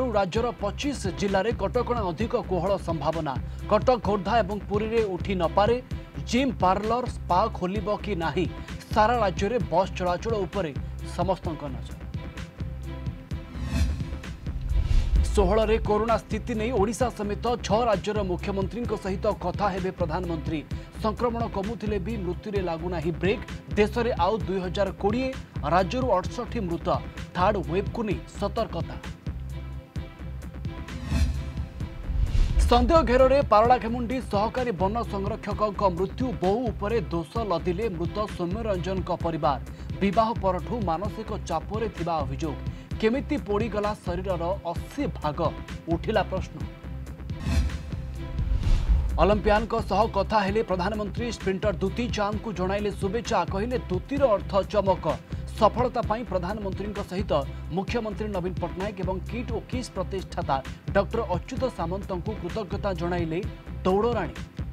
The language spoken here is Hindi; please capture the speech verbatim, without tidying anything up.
आजिठारु राज्यर पच्चीस जिले में कटकणा अधिक कोहल संभावना। कटक खोर्धा और पुरी में उठी नपारे। जिम पार्लर स्पा खोल कि नहीं सारा राज्य में बस चलाचल उपरे समस्त नजर। षोहल रे कोरोना स्थिति नहीं ओडिशा समेत छह राज्यर मुख्यमंत्री सहित कथा हेबे प्रधानमंत्री। संक्रमण कमुथिले भी मृत्यु रे लागुना ही ब्रेक। देश में आउ दुई हजार कोड़े राज्य अड़सठ मृत। थर्ड वेब को नहीं सतर्कता। सन्देह घेर में पारलाखेमुंडी सहकारी वन संरक्षक मृत्यु बहु उपरे दोष लदिले मृत सौम्यरंजन परिवार। विवाह परठू मानसिक चापरे थिबा अभियोग। केमिति पोड़ीगला शरीरर अस्सी भाग उठिला प्रश्न। ओलंपियान सह कथा हेले प्रधानमंत्री स्प्रिंटर दुती चांद को जणाइले शुभेच्छा। कहले दुतीर अर्थ चमक। सफलता पाई प्रधानमंत्री सहित मुख्यमंत्री नवीन पट्टनायक एवं किट और किस प्रतिष्ठाता डॉक्टर अच्युत सामंत को कृतज्ञता जणाइले दौड़राणी।